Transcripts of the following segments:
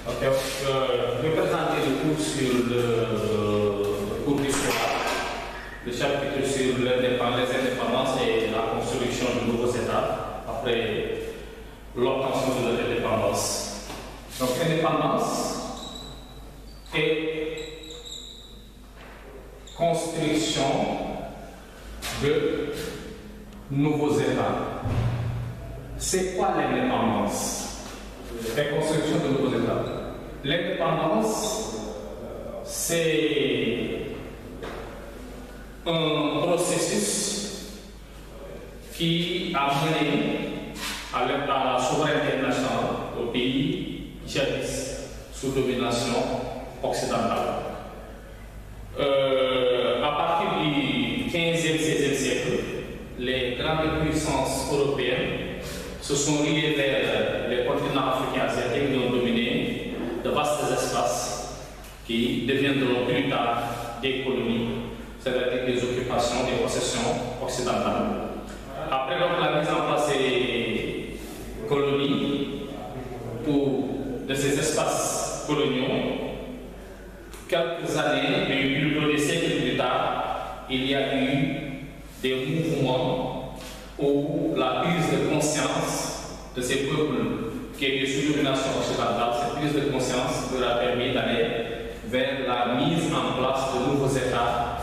Ok, je vais présenter le cours sur le cours d'histoire, le chapitre sur les indépendances et la construction de nouveaux États après l'obtention de leur indépendance. Donc, indépendance et construction de nouveaux États. C'est quoi l'indépendance? La construction de nouveaux États. L'indépendance, c'est un processus qui a mené à la souveraineté nationale au pays jadis sous domination occidentale. À partir du 15e, 16e siècle, les grandes puissances européennes se sont liées vers les continents africains et asiatiques qui ont dominé de vastes espaces qui deviendront plus tard des colonies, c'est-à-dire des occupations, des possessions occidentales. Après donc la mise en place des colonies ou de ces espaces coloniaux, quelques années, mais plutôt des siècles plus tard, il y a eu des mouvements où la prise de conscience de ces peuples qui étaient sous domination occidentale, cette prise de conscience leur a permis d'aller vers la mise en place de nouveaux États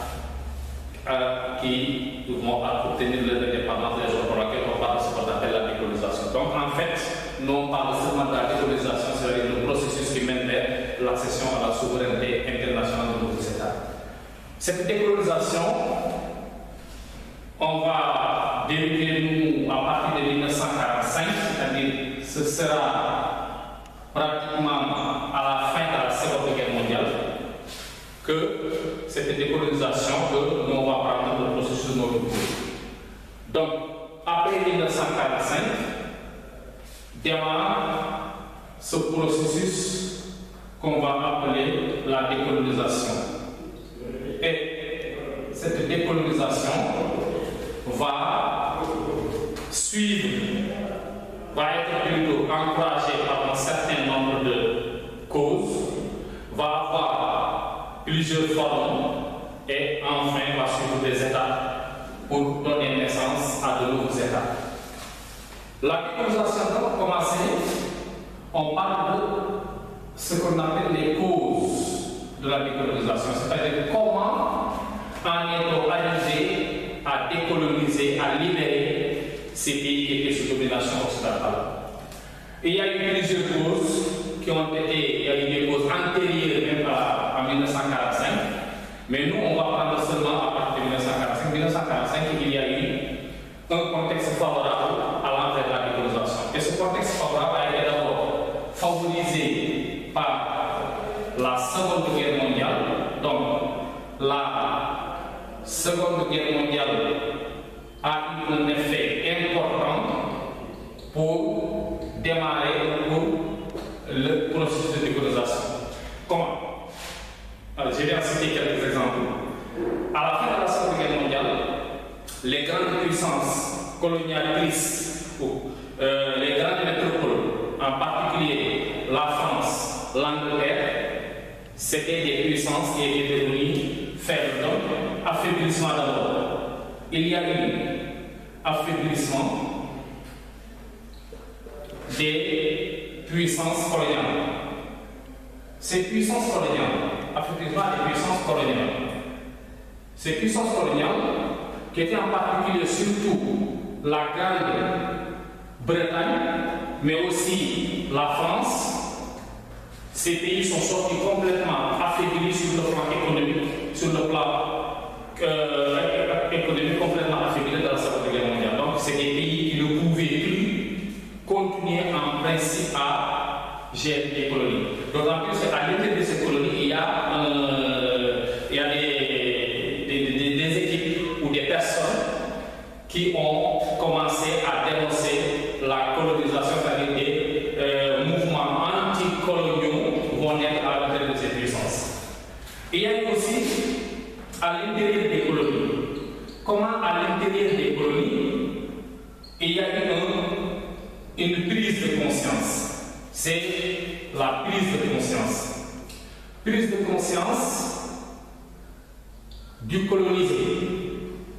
qui vont obtenir leur indépendance, des raisons pour lesquelles on parle de ce qu'on appelle la décolonisation. Donc en fait, nous on parle seulement de la décolonisation, c'est-à-dire le processus qui mène vers l'accession à la souveraineté internationale de nouveaux États. Cette décolonisation, on va débuter nous à partir de 1945, c'est-à-dire ce sera pratiquement à la fin de la Seconde Guerre mondiale que cette décolonisation, que nous on va prendre le processus de notre cours. Donc, après 1945, démarre ce processus qu'on va appeler la décolonisation. Et cette décolonisation va suivre, va être plutôt encouragée par un certain nombre de causes, va avoir plusieurs formes et enfin va suivre des étapes pour donner naissance à de nouveaux États. La décolonisation va commencer, on parle de ce qu'on appelle les causes de la décolonisation, c'est-à-dire comment en est-on arrivé à décoloniser, à libérer ces pays qui étaient sous domination occidentale. Et il y a eu plusieurs causes qui ont été, il y a eu des causes antérieures même à 1945, mais nous on va prendre seulement à partir de 1945. 1945, il y a eu un contexte favorable à l'entrée de la décolonisation. Et ce contexte favorable a été d'abord favorisé par la Seconde Guerre mondiale. Donc, la Seconde Guerre mondiale a eu un effet important pour démarrer pour le processus de décolonisation. Comment? Alors, je vais en citer quelques exemples. À la fin de la Seconde Guerre mondiale, les grandes puissances colonisatrices, les grandes métropoles, en particulier la France, l'Angleterre, c'était des puissances qui étaient devenues faibles. Donc, affaiblissement d'abord. Il y a eu affaiblissement des puissances coloniales. Ces puissances coloniales, affaiblissement des puissances coloniales. Ces puissances coloniales, qui étaient en particulier surtout la Grande-Bretagne, mais aussi la France, ces pays sont sortis complètement affaiblis sur le plan économique, sur le plan économique complètement affaibli dans la Seconde Guerre mondiale. Donc, c'est des pays qui ne pouvaient plus continuer en principe à gérer les colonies. D'autant plus qu'à l'intérieur de ces colonies, il y a des équipes ou des personnes qui ont commencé à dénoncer la colonisation, c'est-à-dire des mouvements anticoloniaux vont naître à l'intérieur de ces puissances. Et il y a aussi à l'intérieur des colonies. Comment à l'intérieur des colonies, il y a eu une prise de conscience. C'est la prise de conscience. Prise de conscience du colonisé.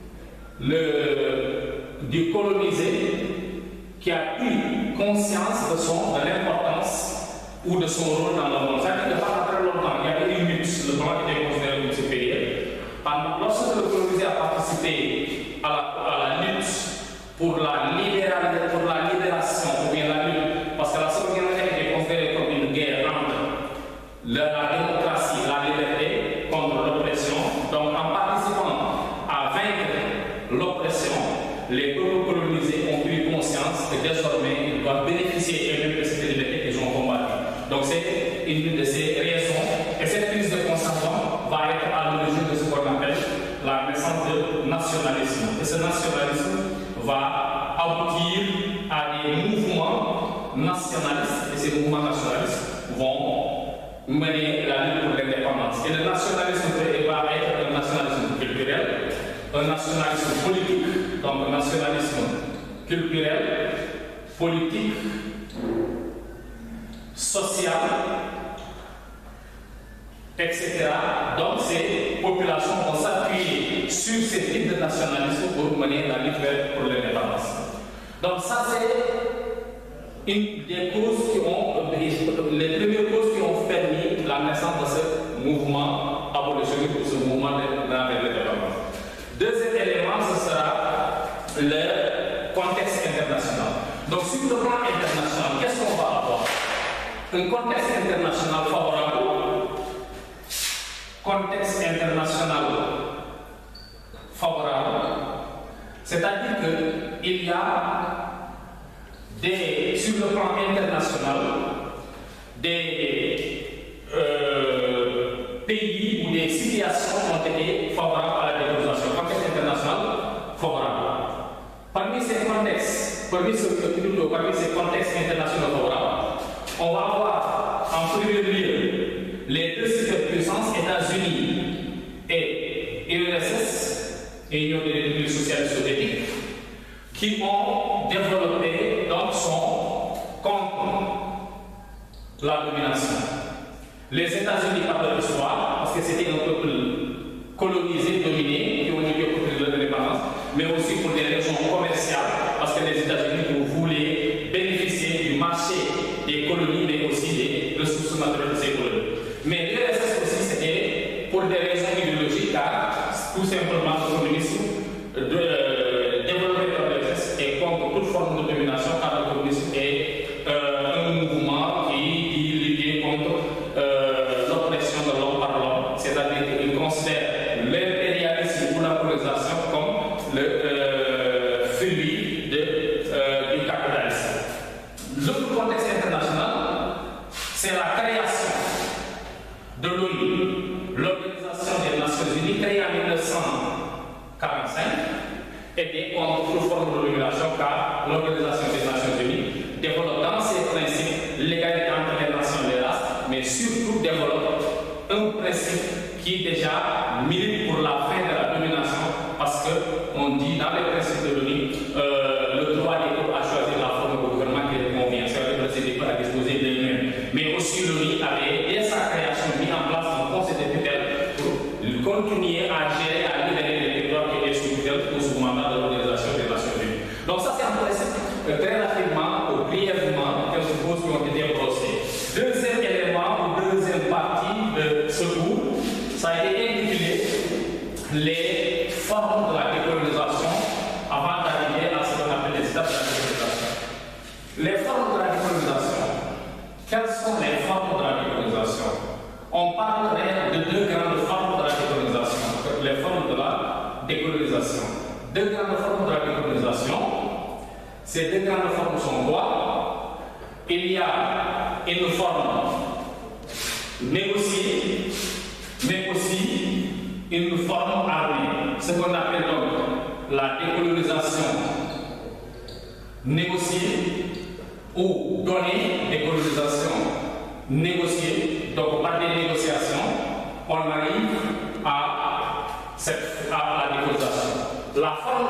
Du colonisé qui a pris conscience de l'importance ou de son rôle dans le monde. Ça veut dire que pendant très longtemps, il y avait une lutte, le blanc était considéré comme supérieur. Lorsque le colonisé a participé à la lutte pour la libération, ou bien la lutte, parce que la Seconde Guerre mondiale était considérée comme une guerre entre la démocratie, la liberté contre l'oppression. Donc en participant à vaincre l'oppression, les peuples colonisés ont pris conscience que désormais ils doivent bénéficier eux-mêmes de cette liberté qu'ils ont combattue. Donc c'est une de ces raisons, et cette prise de conscience va être à l'origine de ce qu'on appelle la naissance de nationalisme. Et ce nationalisme va aboutir à des mouvements nationalistes, et ces mouvements nationalistes vont mener la lutte pour l'indépendance. Et le nationalisme va être un nationalisme culturel, un nationalisme politique, donc un nationalisme culturel, politique, social, etc. Donc ces populations vont s'appuyer sur ces types de nationalisme pour mener la lutte pour l'indépendance. Donc ça c'est une des causes qui ont, les premières causes qui ont permis la naissance de ce mouvement abolitionniste ou ce mouvement de l'indépendance. Deuxième élément, ce sera le contexte international. Donc sur le plan international, qu'est-ce qu'on va avoir? Un contexte international favorable. Contexte international favorable, c'est-à-dire qu'il y a sur le plan international des pays où des situations ont été favorables à la décolonisation. Contexte international favorable. Parmi ces contextes internationaux favorables, on va avoir en premier lieu les deux superpuissances, États-Unis et URSS, Union des Républiques socialistes soviétiques, qui ont développé, donc sont contre la domination. Les États-Unis par leur histoire, parce que c'était un peuple colonisé, dominé, qui ont été pour l'indépendance, mais aussi pour des raisons commerciales, parce que les États-Unis voulaient bénéficier du marché des colonies, mais aussi des ressources naturelles de ces colonies. Mais l'URSS aussi, c'était pour des raisons idéologiques, car tout simplement le communisme développé par l'URSS est contre toute forme de domination, car le communisme est un mouvement qui lutte contre l'oppression de l'homme par l'homme, c'est-à-dire qu'il considère l'impérialisme ou la colonisation comme le fruit du capitalisme. L'autre contexte international, c'est la création de l'ONU, l'Organisation des Nations Unies, créée en 1945, et bien contre toute forme de domination, car l'Organisation des Nations Unies développe dans ses principes l'égalité entre les nations et les races, mais surtout développe un principe qui déjà milite pour la fin de la domination, parce qu'on dit dans les principes de l'ONU, le droit des peuples à choisir la forme de gouvernement qui les convient, c'est-à-dire que c'est pas à disposer d'eux-mêmes. Mais aussi l'ONU avait, dès sa création, mis en place un conseil de tutelle pour continuer à gérer, à libérer les territoires qui étaient sous tutelle ou sous mandat de l'Organisation des Nations Unies. Donc ça c'est un principe très rapidement ou brièvement quelques choses qui ont été brossées. Deuxième élément ou deuxième partie de ce cours, ça a été intitulé les formes de la décolonisation avant d'arriver à ce qu'on appelle les étapes de la décolonisation. Les formes de la décolonisation. Quelles sont les formes de la décolonisation? On parlerait de deux grandes formes de la décolonisation. Les formes de la décolonisation. Deux grandes formes de la décolonisation. Ces deux grandes formes sont quoi? Il y a une forme négociée, mais aussi une forme armée. Ce qu'on appelle donc la décolonisation négociée ou donner des colonisations négociées. Donc par des négociations, on arrive à la décolonisation. La forme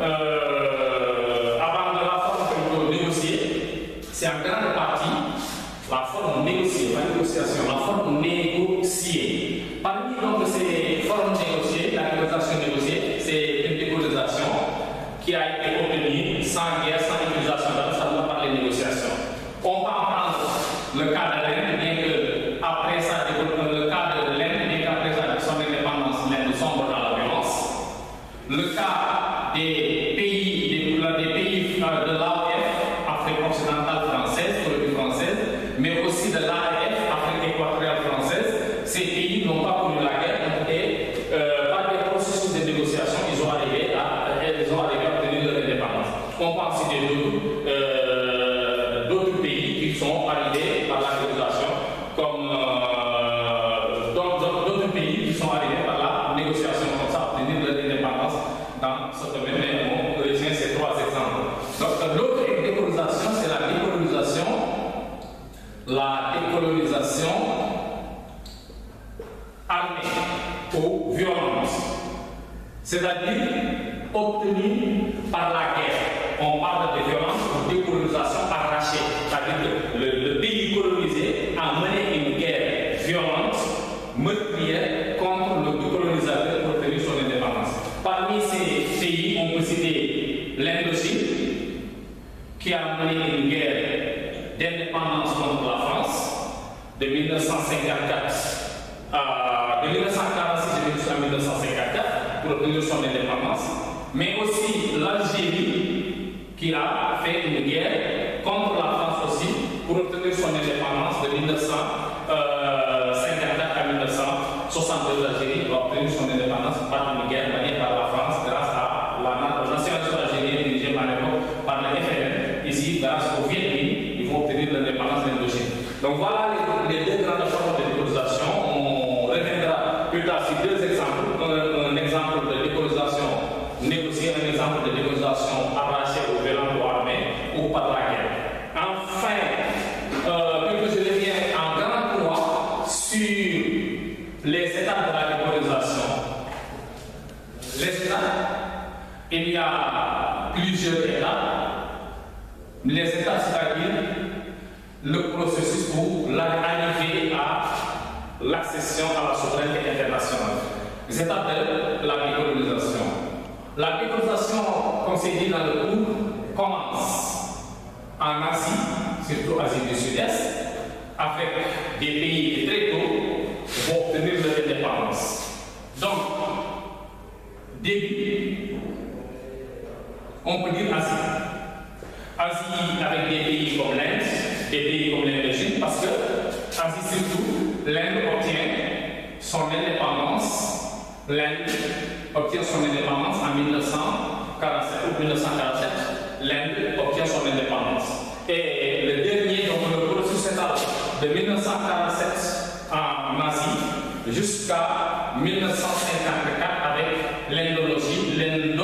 avant de la forme négociée, c'est en grande partie la forme négociée, pas négociation, la forme négociée. Parmi donc ces formes négociées, la négociation négociée, c'est une décolonisation qui a été obtenue sans guerre, sans utilisation d'armes, ça doit parler de négociation. On peut prendre le cas de l'Inde, bien que après ça, le cas de l'Inde, bien qu'après son indépendance, l'Inde sombre dans la violence. Le cas des pays de l'AOF, Afrique occidentale française, colonie française, mais aussi de l'AEF, Afrique équatoriale française, ces pays n'ont pas connu la guerre et par des processus de négociation, ils ont arrivé à obtenir leur indépendance. On pense citer d'autres pays qui sont arrivés par la négociation, comme d'autres pays qui sont arrivés par la négociation, comme ça, à obtenir leur indépendance dans ce domaine. Mais on retient ces trois exemples. Donc, l'autre décolonisation, c'est la décolonisation. La décolonisation armée ou violente, c'est-à-dire obtenue par la guerre. On parle de violence ou décolonisation arrachée, c'est-à-dire que le pays colonisé a mené une guerre violente, meurtrière contre le colonisateur pour obtenir son indépendance. Parmi ces pays, on peut citer l'Indochine, qui a mené une guerre d'indépendance contre la France de 1954 de 1946 jusqu'à 1954 pour obtenir son indépendance, mais aussi l'Algérie qui a fait une guerre contre la France aussi pour obtenir son indépendance de 1954 à 1962. L'Algérie a obtenu son indépendance par une guerre menée par la France grâce à la nationalisation algérienne dirigée par l'époque par le FLN. Ici, grâce au Viet Minh, ils vont obtenir l'indépendance de l'Indochine. Donc voilà les deux grandes formes de décolonisation. On reviendra plus tard sur deux exemples. Un exemple de décolonisation négociée, un exemple de décolonisation arrachée ou violente ou armée ou par la guerre. Enfin, je reviens en grand droit sur les étapes de la décolonisation. Les étapes, il y a plusieurs étapes. Les étapes, c'est-à-dire le processus pour arriver à l'accession à la souveraineté internationale. Les étapes de la décolonisation. La décolonisation, comme c'est dit dans le cours, commence en Asie, surtout Asie du Sud-Est, avec des pays qui très tôt vont obtenir leur indépendance. Donc, début, on peut dire Asie. Asie avec des pays comme l'Inde, des pays comme l'Indochine, parce que Asie surtout, l'Inde obtient son indépendance. L'Inde obtient son indépendance en 1947 ou 1947. L'Inde obtient son indépendance. Et le dernier, donc le processus s'étale de 1947 en Asie jusqu'à 1954 avec l'Indochine,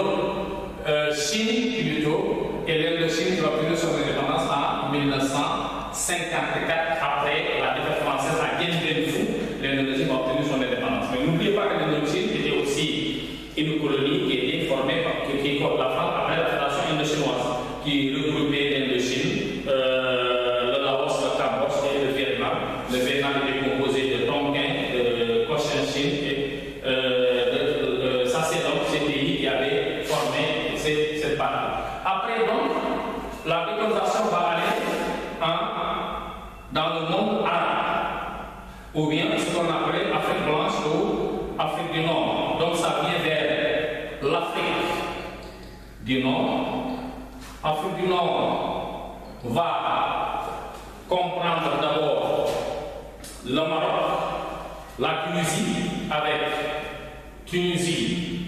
Chine plutôt, et l'Indochine qui va obtenir son indépendance en 1954 après la défaite française à Dien Bien Phu. L'Indochine va obtenir son indépendance. Mais n'oubliez pas que l'Indochine était aussi une colonie qui était formée par la France après la Fédération indochinoise, qui regroupait l'Indochine, le Laos, le Cambodge et le Vietnam. Le Vietnam était composé de Tonkin, de Cochinchine et ça c'est donc ces pays qui avaient formé cette partie. Après donc, la décolonisation va aller dans le monde arabe, ou bien ce qu'on appelait Afrique blanche ou Afrique du Nord. Donc ça vient vers l'Afrique du Nord. Afrique du Nord va comprendre d'abord le Maroc, la Tunisie avec Tunisie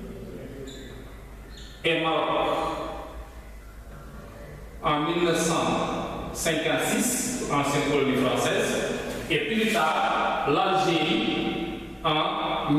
et Maroc en 1956, ancienne colonie française, et plus tard l'Algérie en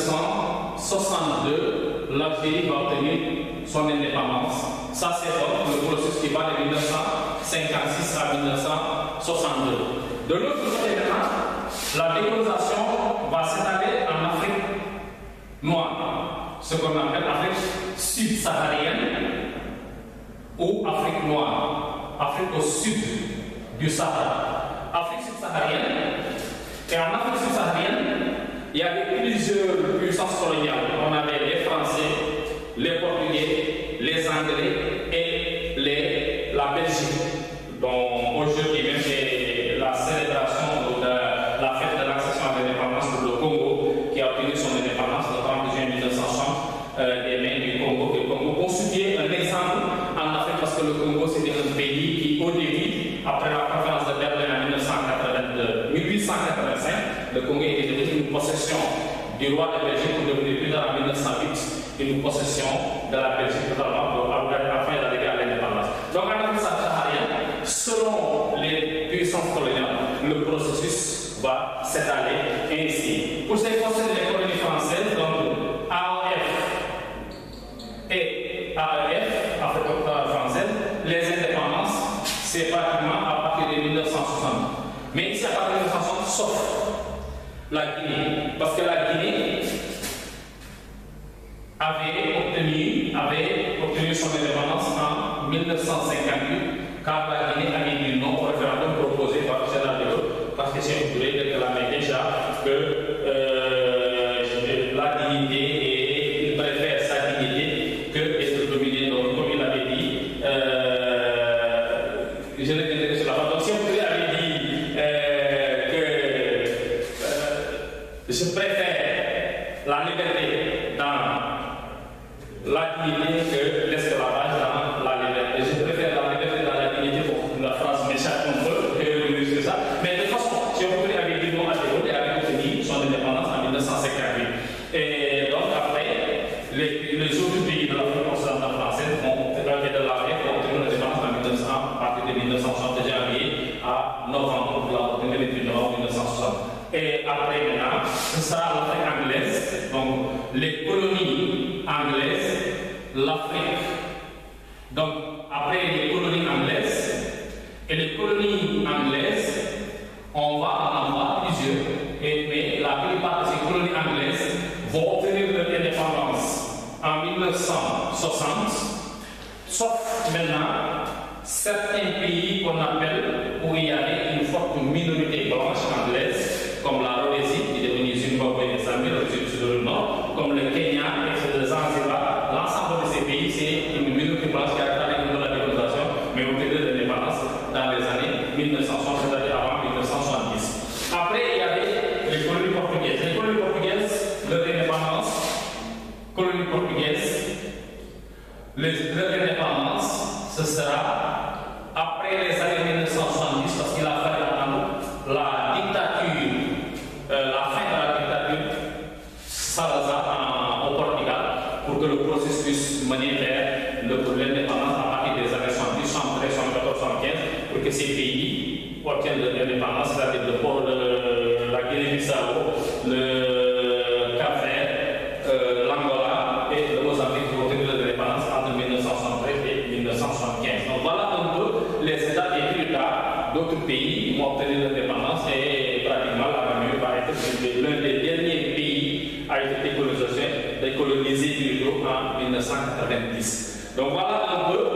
1962. L'Algérie va obtenir son indépendance. Ça, c'est donc le processus qui va de 1956 à 1962. De l'autre côté, la décolonisation va s'étaler en Afrique noire, ce qu'on appelle Afrique subsaharienne ou Afrique noire, Afrique au sud du Sahara. À subsaharienne. Et en Afrique subsaharienne, il y avait plusieurs puissances coloniales. On avait les Français, les Portugais, les Anglais et la Belgique. Donc aujourd'hui même c'est la célébration de la fête de l'accession à l'indépendance pour le Congo qui a obtenu son indépendance le 30 juin 1960 des mains du Congo. Le Congo constituait un exemple en Afrique parce que le Congo c'était un pays qui au début, après la conférence de Berlin en 1885, le Congo était devenu une possession du roi de Belgique pour devenir plus tard en 1908 une possession de la Belgique totalement afin d'arriver à l'indépendance. Donc en Afrique subsaharienne, selon les puissances coloniales, le processus va s'étaler ainsi. Pour ce qui concerne les colonies françaises, donc AOF et AEF, Afrique française, les indépendances, c'est pratiquement à partir de 1960. Mais ici à partir de 1960, sauf la Guinée, parce que la Guinée avait obtenu son indépendance en 1958 quand la Guinée avait dit non au référendum proposé par le Général de Gaulle, parce que Sékou Touré réclamait déjà que la dignité et il préfère sa dignité que d'être dominé. Donc comme il avait dit, je ne dirai sur la base. Donc Sékou Touré avait dit que je préfère la liberté dans la dignité que l'esclavage dans la liberté. Je préfère la liberté dans la dignité. Bon, la phrase m'échappe un peu, c'est ça. Mais de toute façon, si on avait dit non à Gaulle, il avait obtenu son indépendance en 1958. Et donc après, les autres pays de l'Afrique occidentale française vont obtenir l'indépendance à partir de 1960 janvier à novembre, pour la obtenir le 28 novembre 1960. Et après maintenant, ce sera l'Afrique anglaise, donc les colonies anglaises, l'Afrique. Donc après les colonies anglaises, et les colonies anglaises, on va en avoir plusieurs, mais la plupart de ces colonies anglaises vont obtenir leur indépendance en 1960, sauf maintenant certains pays qu'on appelle où il y avait une forte minorité blanche anglaise, comme la Rhodésie, qui est devenue Zimbabwe et Zambie, le Nord, comme le Kenya et le Zanzibar. L'ensemble de ces pays, c'est une minorité blanche qui a atteint de la décolonisation, mais obtenu de l'indépendance dans les années 1960, c'est-à-dire avant 1970. Après, il y avait les colonies portugaises. Les colonies portugaises, leur indépendance, colonies portugaises, leur indépendance, ce sera après les années 1970, parce qu'il a fallu attendre la dictature, la fin de la dictature Salazar au Portugal, pour que le processus puisse mener vers l'indépendance à partir des années 70, 73, 74, 75, pour que ces pays obtiennent l'indépendance, c'est-à-dire la Guinée-Bissau, le Cap-Vert, l'Angola et le Mozambique qui ont obtenu l'indépendance entre 1973 et 1975. Donc voilà un peu les étapes et plus tard d'autres pays qui ont obtenu l'indépendance et pratiquement la Namibie va être l'un des derniers pays à être décolonisé plutôt en 1990. Donc voilà un peu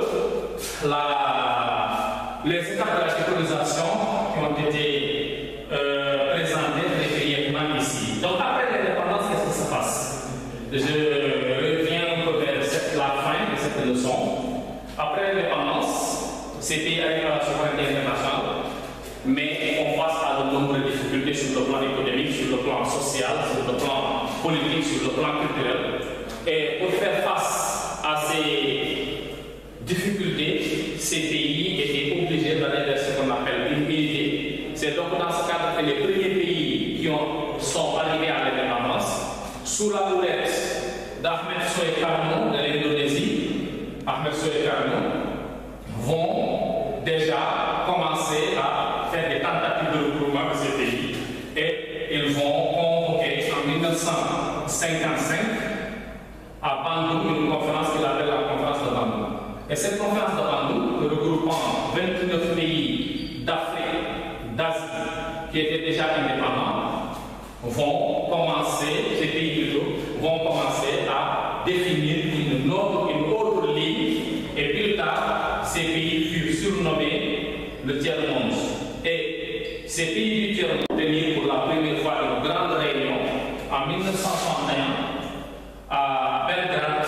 les étapes de la décolonisation qui ont été présentées très brièvement ici. Donc après l'indépendance, qu'est-ce qui se passe? Je reviens un peu vers la fin de cette leçon. Après l'indépendance, ces pays arrivent à la souveraineté internationale, mais on passe à de nombreuses difficultés sur le plan économique, sur le plan social, sur le plan politique, sur le plan culturel. Et pour faire face à ces difficultés, ces pays étaient obligés d'aller vers ce qu'on appelle une unité. C'est donc dans ce cadre que les premiers pays qui sont arrivés à l'indépendance, sous la houlette d'Ahmed Soekarno de l'Indonésie, Ahmed Soekarno, vont déjà commencer à faire des tentatives de regroupement de ces pays. Et ils vont convoquer en 1955 à Bandung une conférence qu'ils appellent la conférence de Bandung. Et cette conférence de Bandung, regroupant 29 pays d'Afrique, d'Asie, qui étaient déjà indépendants, vont commencer, ces pays plutôt, vont commencer à définir une autre ligne, et plus tard, ces pays furent surnommés le tiers-monde. Et ces pays du tiers ont tenu pour la première fois une grande réunion en 1961 à Belgrade,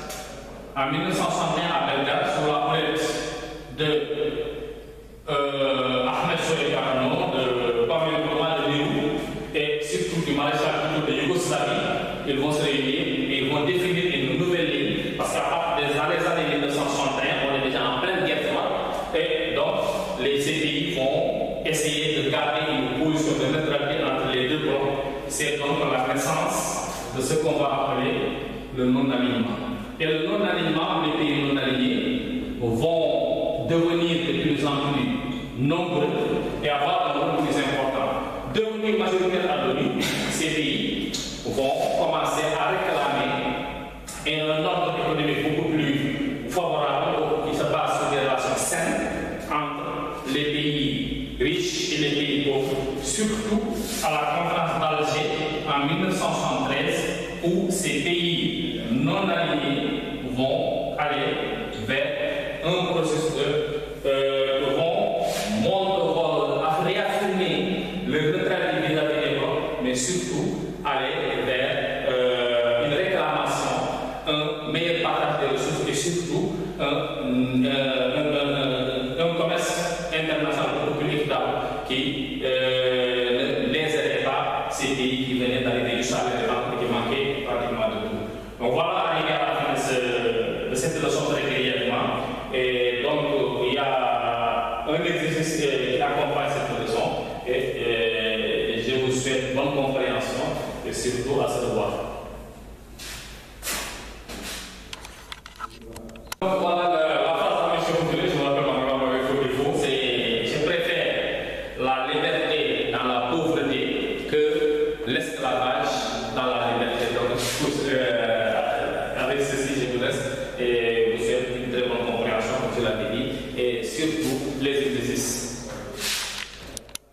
sous la houlette de Ahmed Soleiman, de Pamela de Nehru et surtout du maréchal Tito de Yougoslavie. Ils vont se réunir et ils vont définir une nouvelle ligne parce qu'à partir des années 1961, on est déjà en pleine guerre froide et donc ces pays vont essayer de garder une position de neutralité entre les deux blocs. C'est donc la naissance de ce qu'on va appeler le non-alignement. Et le non-alignement, les pays non-alignés vont devenir de plus en plus nombreux et avoir un rôle plus important. Devenir majoritaire à l'ONU, ces pays vont commencer à réclamer un ordre économique beaucoup plus favorable qui se base sur des relations saines entre les pays riches et les pays pauvres, surtout à la conférence d'Alger en 1973, où ces pays non alignés vont aller vers un processus vont réaffirmer leur neutralité vis-à-vis des blocs, mais surtout aller vers une réclamation, un meilleur partage des ressources et surtout un commerce international beaucoup plus équitable qui ne léserait pas ces pays qui venaient d'arriver juste à l'événement et qui manquaient pratiquement de tout. Donc voilà arrivé à la fin de cette leçon très brièvement. Et donc il y a un exercice qui accompagne cette leçon et je vous souhaite bonne compréhension et surtout à se revoir. Donc voilà la phrase de M. Boutoulet, je me rappelle encore avec faux défaut, c'est je préfère la liberté dans la pauvreté que l'esclavage dans la liberté. Donc avec ceci je vous laisse et vous souhaite une très bonne compréhension comme je l'avais dit et surtout les exercices.